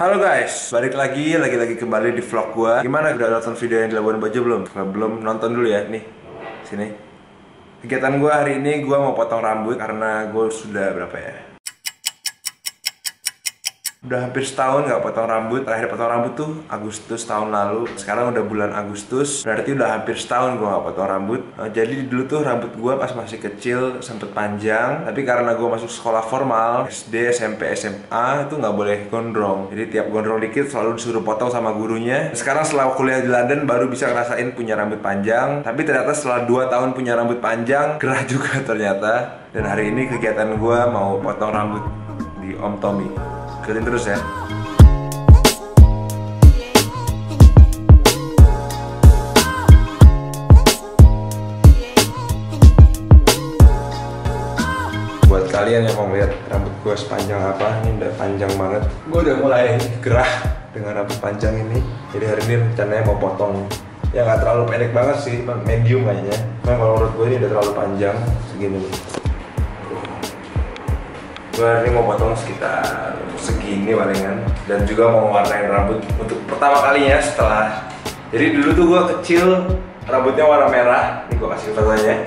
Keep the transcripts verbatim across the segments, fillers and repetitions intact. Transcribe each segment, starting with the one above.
Halo guys, balik lagi, lagi-lagi kembali di vlog gua. Gimana, udah nonton video yang di Labuan Bajo belum? Kalau belum, nonton dulu ya, nih, sini. Kegiatan gua hari ini, gua mau potong rambut karena gua sudah berapa ya? Udah hampir setahun nggak potong rambut. Terakhir potong rambut tuh Agustus tahun lalu. Sekarang udah bulan Agustus, berarti udah hampir setahun gue nggak potong rambut. Nah, jadi dulu tuh rambut gue pas masih kecil sempet panjang, tapi karena gue masuk sekolah formal S D, S M P, S M A itu nggak boleh gondrong. Jadi tiap gondrong dikit selalu disuruh potong sama gurunya. Sekarang setelah kuliah di London baru bisa ngerasain punya rambut panjang. Tapi ternyata setelah dua tahun punya rambut panjang, gerah juga ternyata. Dan hari ini kegiatan gue mau potong rambut di Om Tommy. Ikutin terus ya. Buat kalian yang mau lihat rambut gue sepanjang apa, ini udah panjang banget. Gue udah mulai gerah dengan rambut panjang ini. Jadi hari ini rencananya mau potong. Ya nggak terlalu pendek banget sih, medium kayaknya. Karena kalau menurut gue ini udah terlalu panjang, segini nih. Gue hari ini mau potong sekitar segini palingan. Dan juga mau warnain rambut untuk pertama kalinya setelah. Jadi dulu tuh gue kecil rambutnya warna merah. Ini gue kasih fotonya.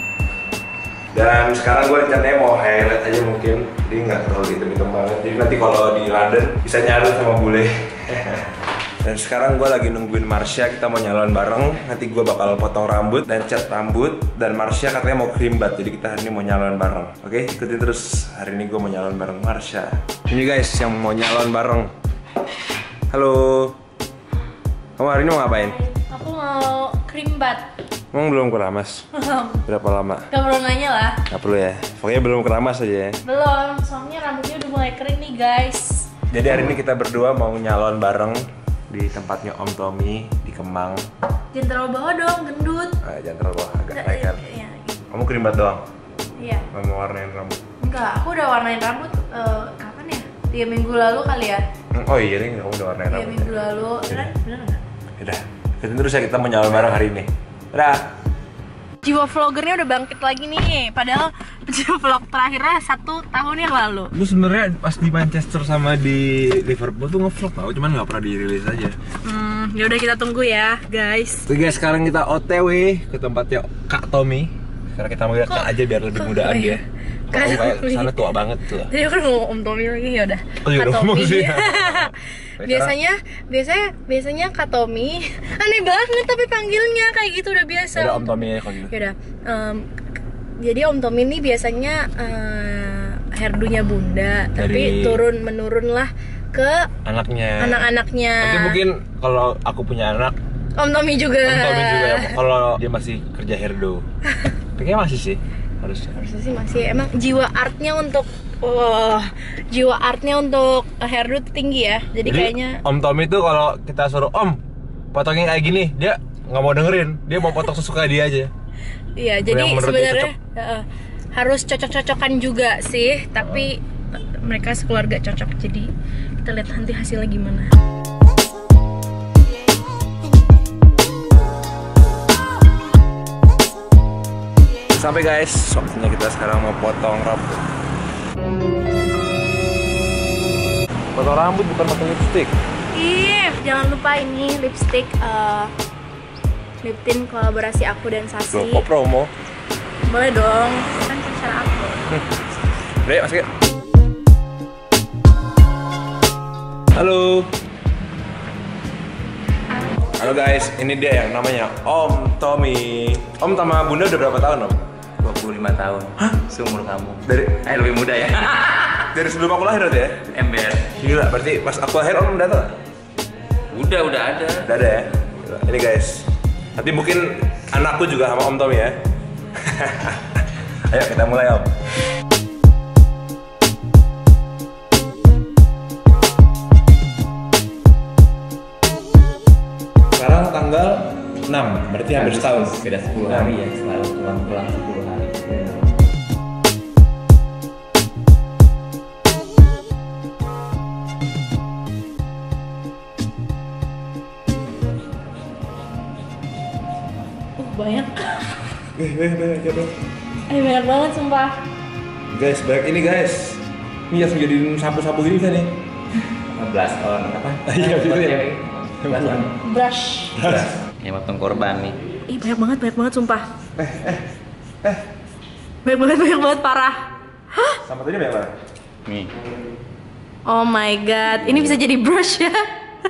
Dan sekarang gue rencananya mau highlight aja mungkin. Jadi nggak terlalu hitam-hitam banget. Jadi nanti kalau di London bisa nyalon sama bule. Dan sekarang gue lagi nungguin Marsha, kita mau nyalon bareng. Nanti gue bakal potong rambut dan cat rambut. Dan Marsha katanya mau krimbat, jadi kita hari ini mau nyalon bareng. Oke, ikutin terus. Hari ini gue mau nyalon bareng Marsha. Ini guys yang mau nyalon bareng. Halo. Kamu hari ini mau ngapain? Aku mau krimbat. Emang belum keramas? Berapa lama? Gak perlu nanya lah. Gak perlu ya? Pokoknya belum keramas aja ya? Belum, soalnya rambutnya udah mulai kering nih guys. Jadi hari ini kita berdua mau nyalon bareng di tempatnya Om Tommy di Kemang. Jangan terlalu bawah dong, gendut. Ah, jangan terlalu bawah, agak naik kan. Iya. Kamu krimbat doang? Iya. Kamu mau warnain rambut? Enggak, aku udah warnain rambut uh, kapan ya? Tiga minggu lalu kali ya? Oh iya nih, kamu udah warnain Tiga rambut. minggu lalu, bener bener nggak? Udah, ikutin terus ya, kita mau nyalon bareng hari ini. Udah. Jiwa vlogernya udah bangkit lagi nih, padahal vlog terakhirnya satu tahun yang lalu. Lu sebenarnya pas di Manchester sama di Liverpool tuh nge-vlog tau, cuman nggak pernah dirilis aja. Hmm, ya udah kita tunggu ya, guys. Oke guys, sekarang kita O T W ke tempatnya Kak Tommy. Sekarang kita manggil Kak aja biar lebih mudaan oh, iya. dia. Kak Tommy sana tua banget tuh. Jadi aku ngomong Om Tommy lagi, ya udah. Oh, iya, Kak Tommy. sih. biasanya, biasanya, biasanya Kak Tommy. Aneh banget tapi panggilnya kayak gitu udah biasa. Udah Om Tommy ya kalau gitu. Yaudah. Um, jadi Om Tommy ini biasanya uh, hairdo-nya bunda, Dari... tapi turun menurun lah ke anaknya. Anak-anaknya. Nanti mungkin kalau aku punya anak, Om Tommy juga. Om Tommy juga ya. Kalau dia masih kerja hairdo. Kayaknya masih sih, harusnya. Harusnya sih masih. Emang jiwa artnya untuk Wah, jiwa artnya untuk hairdo tinggi ya. Jadi, Jadi kayaknya Om Tommy tuh kalau kita suruh Om potongin kayak gini, dia nggak mau dengerin. Dia mau potong sesuka dia aja. Iya, jadi sebenarnya uh, harus cocok-cocokan juga sih. Tapi uh. mereka sekeluarga cocok. Jadi kita lihat nanti hasilnya gimana. Sampai guys, waktunya kita sekarang mau potong rambut. Potong rambut bukan potong lipstick. Iya, jangan lupa ini lipstick uh, lip tint kolaborasi aku dan Sasi. Loh, kok promo? Boleh dong, kan pacar aku. Udah yuk, masuk yuk. Halo. Halo guys, ini dia yang namanya Om Tommy. Om sama Bunda udah berapa tahun Om? dua puluh lima tahun. Hah? Seumur kamu. Dari Eh lebih muda ya. dari sebelum aku lahir berarti ya? Ember. Gila, berarti pas aku lahir Om udah tahu? Udah udah ada. Udah ada ya? Gila. Ini guys. Nanti mungkin anakku juga sama Om Tommy ya. Ayo kita mulai Om. Sekarang tanggal enam, berarti hampir setahun. Beda sepuluh hari ya, selalu pulang-pulang sepuluh hari. Uh, banyak. Eh, eh, banyak ya dong. Eh, banyak banget sumpah. Guys, banyak ini guys. Ini harus menjadi sapu-sapu gini kan nih. Nge-blast on apa? Iya, Buat gitu ya. cewek. Blast on. Brush. Kayak potong korban nih. Ih banyak banget, banyak banget sumpah. Eh, eh, eh. Banyak banget, banyak banget parah. Hah? Sama tadi banyak banget. Nih. Oh my god, ini bisa jadi brush ya?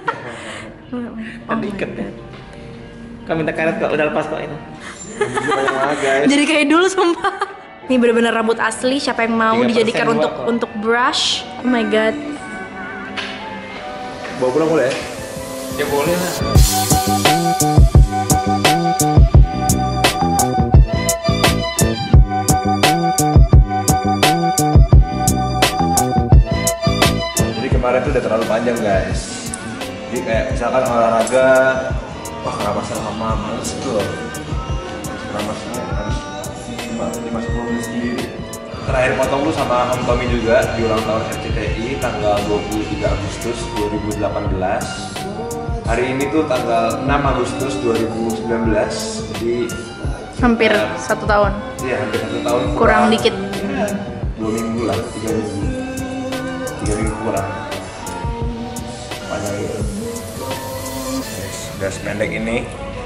Kan diikat ya. Kau minta karet kok, udah lepas kok itu. Banyak banget guys. Jadi kayak dulu sumpah. Ini bener-bener rambut asli, siapa yang mau tiga persen dijadikan untuk buat kok. untuk brush? Oh my god. Bawa pulang boleh ya? Ya boleh lah. Jadi kemarin tuh udah terlalu panjang guys. Jadi kayak misalkan olahraga, wah keramasnya lama, males tuh. Keramasnya harus lima sepuluh menit sendiri. Terakhir potong lu sama Om Tommy juga di ulang tahun R C T I tanggal dua puluh tiga Agustus dua ribu delapan belas. Hari ini tuh tanggal enam Agustus dua ribu sembilan belas. Jadi Hampir satu tahun. iya hampir satu tahun kurang, Kurang dikit. dua minggu lah, tiga minggu tiga minggu kurang panjang itu. Yes, udah sependek ini.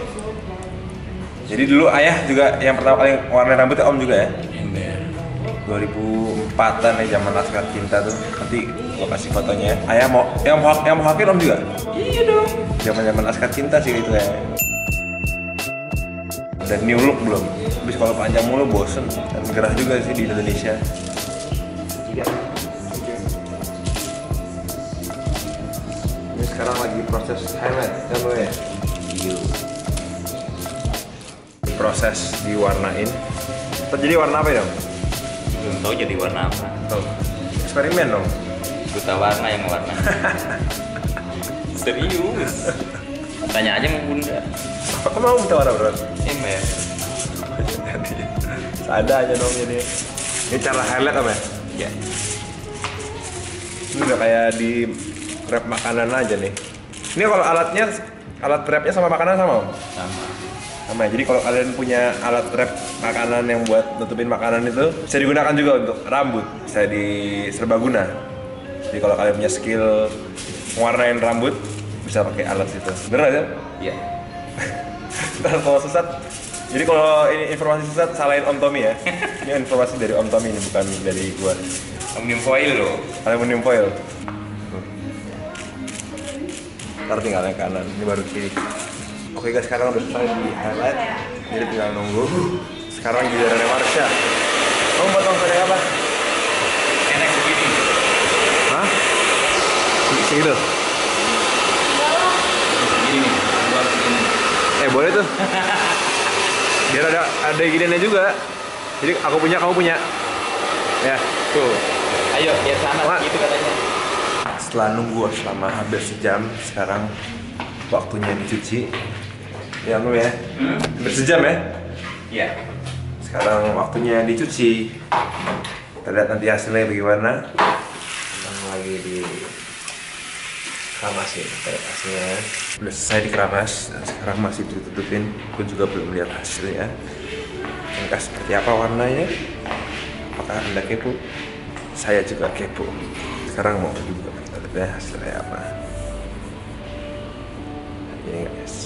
Jadi dulu ayah juga yang pertama kali warna rambutnya Om juga ya? dua ribu empatan ya, zaman Laskar Cinta tuh. Nanti gua kasih fotonya. Ayah mau yang mau yang mau hakin Om juga? Iya dong. Zaman-zaman Laskar Cinta sih itu ya. Dan new look belum. Habis kalau panjang mulu bosen dan gerah juga sih di Indonesia. Ini sekarang lagi proses highlight kan lo ya? Iya. Proses diwarnain. Terjadi warna apa ya dong? Belum tahu jadi warna apa. Tuh. Eksperimen dong. Buta warna yang warna. Serius. Tanya aja sama bunda. Apa kamu mau minta warna bro? Ember. Ada aja dong jadi. Ini cara highlight apa ya? Ya. Ini udah kayak di wrap makanan aja nih. Ini kalau alatnya, alat wrapnya sama makanan sama Om? Sama. Sama ya. Jadi kalau kalian punya alat wrap makanan yang buat nutupin makanan itu bisa digunakan juga untuk rambut, bisa di serbaguna. Jadi kalau kalian punya skill mewarnain rambut bisa pakai alat itu. Bener aja? Iya. Ntar kalau sesat, jadi kalau ini informasi sesat salahin Om Tommy ya. Ini informasi dari Om Tommy, ini bukan dari gua. Aluminium foil loh. Aluminium foil. Ntar tinggal yang kanan, ini baru kiri. Oke guys, sekarang udah selesai di highlight. Jadi tinggal nunggu. Sekarang gilirannya Marsha. Kamu potong pendek apa? Enak begini. Hah? Segitu? Begini nih. Buat begini. Eh boleh tuh. Biar ada ada giniannya juga. Jadi aku punya, kamu punya. Ya. Tuh. Ayo, biar sama Mak. gitu katanya. Setelah nunggu selama hampir sejam, sekarang waktunya dicuci. Ya lu ya. Hmm? Hampir sejam ya. Iya. Sekarang waktunya dicuci. Kita lihat nanti hasilnya bagaimana. Sekarang lagi di keramas ya, kayak hasilnya. Udah selesai dikeramas, dan sekarang masih ditutupin. Aku juga belum lihat hasilnya. Entah seperti apa warnanya. Apakah Anda kepo? Saya juga kepo. Sekarang mau juga kita lihat hasilnya apa. Ini guys,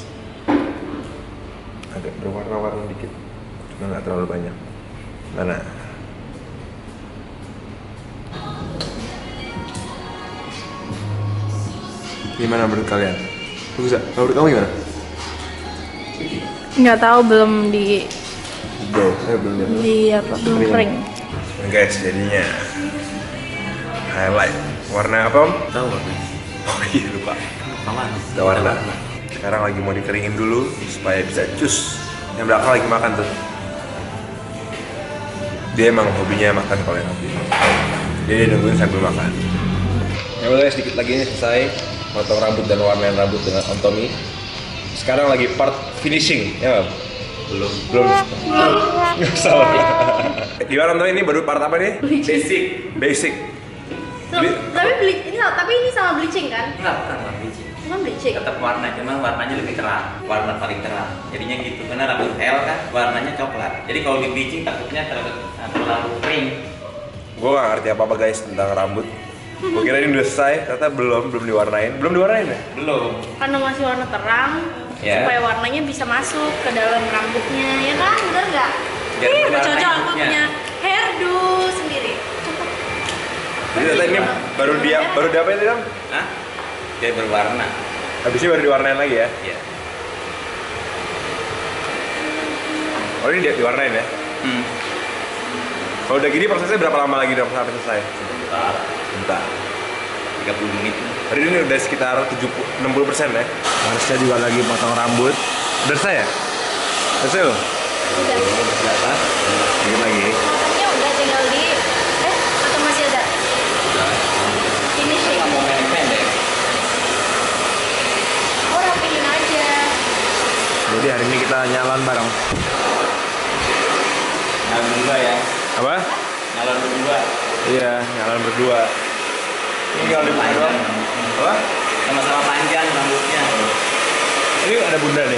agak berwarna-warna dikit, cuma nggak terlalu banyak. Mana? Gimana menurut kalian? Bagus gak? Menurut kamu gimana? Nggak tahu, belum di Bro, saya belum lihat. di apa belum kering. Nah, guys, jadinya highlight. Warna apa Om? Tahu warna. Oh iya lupa. Kawan. Udah warna. Sekarang lagi mau dikeringin dulu supaya bisa cus. Yang belakang lagi makan tuh. Dia emang hobinya makan kalau yang hobi. Jadi dia nungguin sambil makan. Ya udah guys, sedikit lagi ini selesai potong rambut dan warnain rambut dengan Om Tommy. Sekarang lagi part finishing, ya Om? Belum. Belum. Nggak salah. Gimana Om Tommy, ini baru part apa nih? Basic. Basic. Beli- Tapi beli ini tapi ini sama bleaching kan? Enggak, bukan warna biji. Cuma bleaching. Tetap warna, cuma warnanya lebih terang. Warna paling terang. Jadinya gitu. Karena rambut L kan warnanya coklat. Jadi kalau di bleaching takutnya terlalu, terlalu kering. Gue gak ngerti apa-apa guys tentang rambut. Gue kira ini udah selesai, ternyata belum, belum diwarnain. Belum diwarnain ya? Belum. Karena masih warna terang, Ya. supaya warnanya bisa masuk ke dalam rambutnya, ya kan? Bener nggak? Biar Ih, berwarna cocok aku rambutnya. punya hairdo sendiri. Cocok. Jadi ternyata ini baru dia, baru diapain tadi, Om? Hah? Biar berwarna. Habisnya baru diwarnain lagi ya? Iya. Oh ini dia diwarnain ya? Hmm. Kalau udah gini prosesnya berapa lama lagi dong sampai selesai? Sebentar. Bentar. tiga puluh menit. Tadi ini udah sekitar tujuh puluh, enam puluh persen ya? Marsha juga lagi potong rambut. Udah selesai ya? Udah selesai loh? Udah. Berapa? Dikit lagi. Potongnya udah tinggal di eh atau masih ada? Finishing. Nggak mau pendek-pendek. Oh, rapiin aja. Jadi hari ini kita nyalon bareng. Nyalon berdua ya. Apa? Nyalon berdua. Iya, nyalon berdua. Ini kalau di Panjang. Apa? Sama-sama panjang rambutnya. Ini ada bunda nih.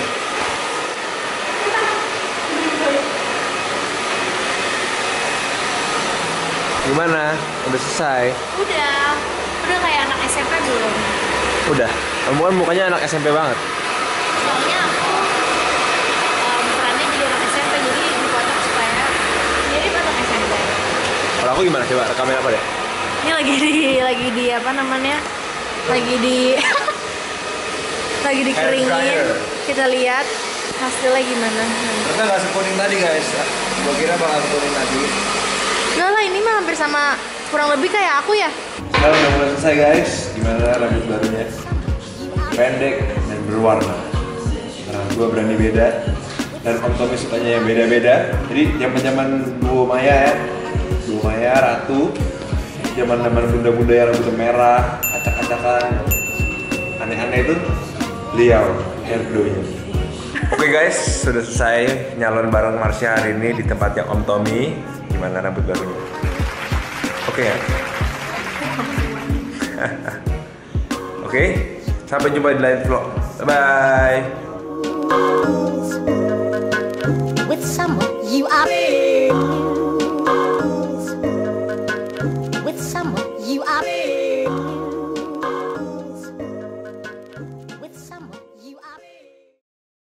Gimana? Udah selesai? Udah. Udah kayak anak S M P belum? Udah. Kamu kan mukanya anak S M P banget. Soalnya aku um, perannya jadi anak S M P, jadi dipotong supaya mirip anak S M P. Kalau aku gimana? Coba rekamin apa deh? Ini lagi di lagi di apa namanya? Lagi di lagi dikeringin. dryer. Kita lihat hasilnya gimana. Ternyata nggak sekuning tadi guys. Gua kira bakal sekuning tadi. Enggak lah, ini mah hampir sama, kurang lebih kayak aku ya. Sekarang udah mulai selesai guys. Gimana rambut barunya? Pendek dan berwarna. Nah, gua berani beda. Dan Om Tommy sukanya yang beda-beda. Jadi zaman-zaman Duo Maya ya. Duo Maya, Ratu. Zaman-zaman bunda-bunda yang rambutnya merah, acak-acakan, aneh-aneh itu, beliau hairdo-nya. Oke guys, sudah selesai nyalon bareng Marsha hari ini di tempatnya Om Tommy. Gimana rambut barunya? Oke ya? Oke, sampai jumpa di lain vlog. Bye-bye. With someone you are.